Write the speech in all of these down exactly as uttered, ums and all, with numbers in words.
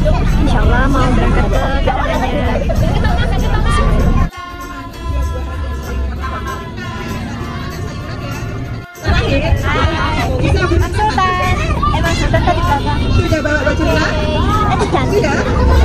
Insya Allah mau berangkat ke Kanadanya. Bang Sultan, eh Bang Sultan tadi belakang. Sudah bawa baju renang? Eh cantik. Iya.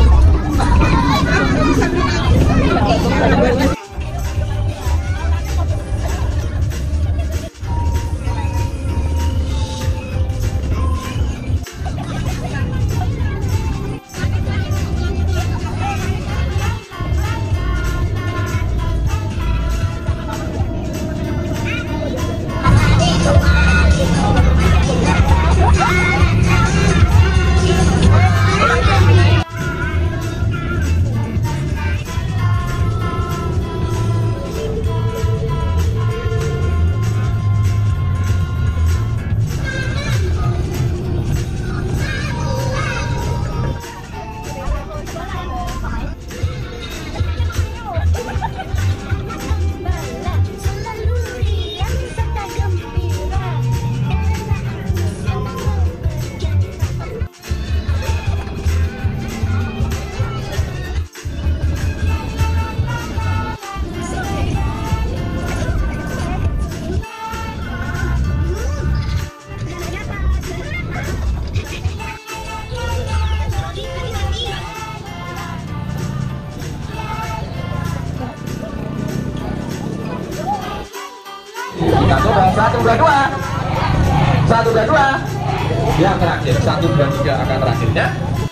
Satu, dua, dua. Satu, dua, dua. Yang terakhir, satu, dua, tiga akan terakhirnya.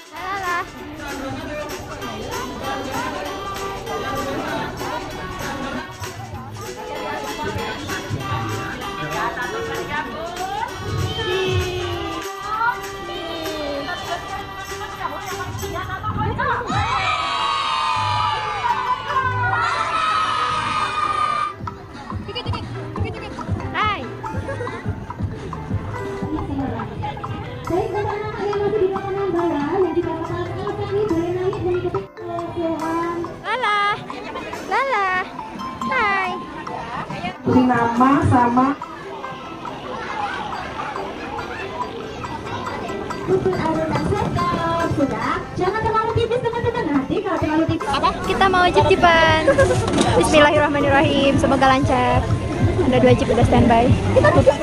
Nama sama Puput Aruna Seto sudah. Jangan terlalu tipis teman-teman, nanti kalau terlalu tipis. Kita mau jeep-jeepan. Bismillahirrahmanirrahim. Semoga lancar. Ada dua jeep udah standby. Kita duduk.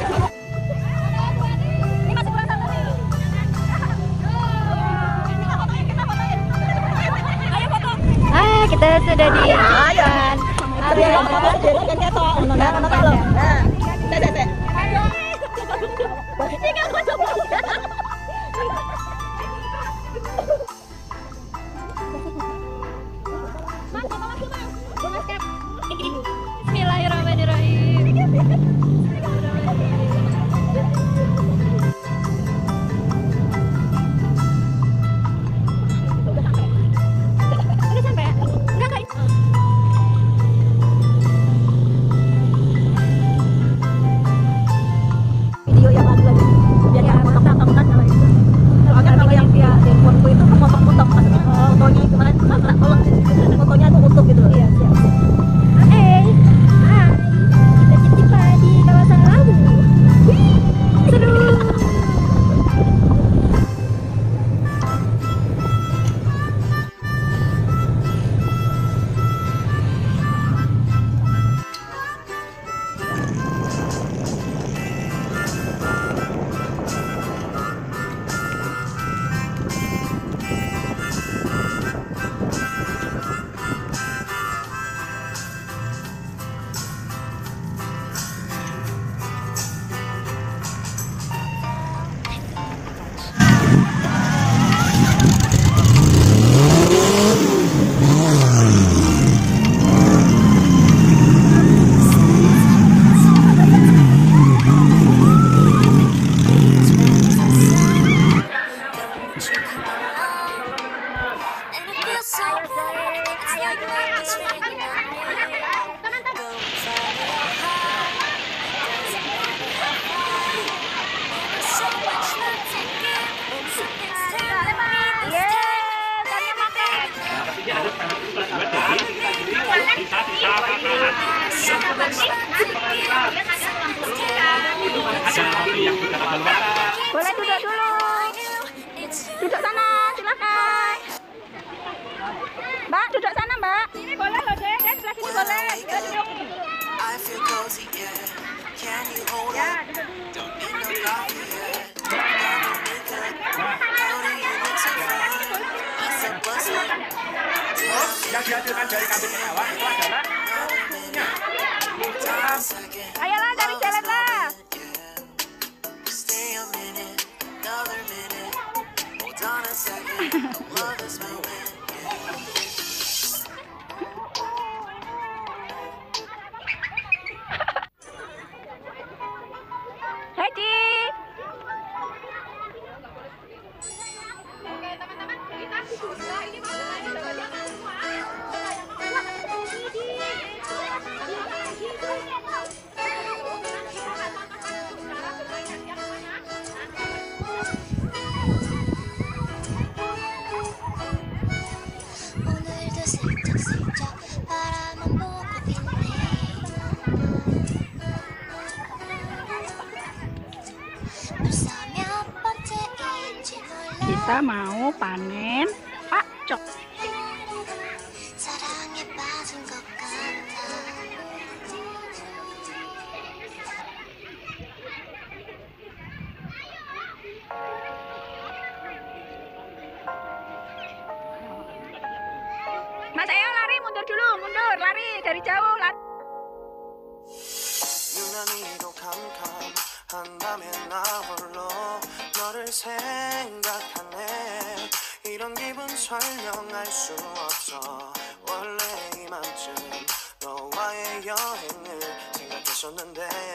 Ah, kita sudah di depan. Area Bismillahirrahmanirrahim. Boleh duduk dulu. Duduk sana, silakan. wake up, I feel cozy, yeah. Can you hold up? Don't need no coffee, yeah. Got no makeup. How do you look so fine? What's up, what's up? Yang dihasilkan dari kambing hewan itu adalah Ayolah, dari jalan lah. Stay a minute, another minute. Hold on a second, love is moving. Hedi. 오늘도 슬쩍슬쩍 바라만 보고 있네. 벌써 몇 번째인지 몰라. Kita mau panen pakcok. 사랑에 빠진 것 같아. Mas Eo lari, mundur dulu, mundur, lari dari jauh, lari. 유난히도 캄캄한다면 나 홀로 너를 생각하네. 이런 기분 설명할 수 없어. 원래 이맘쯤 너와의 여행을 생각했었는데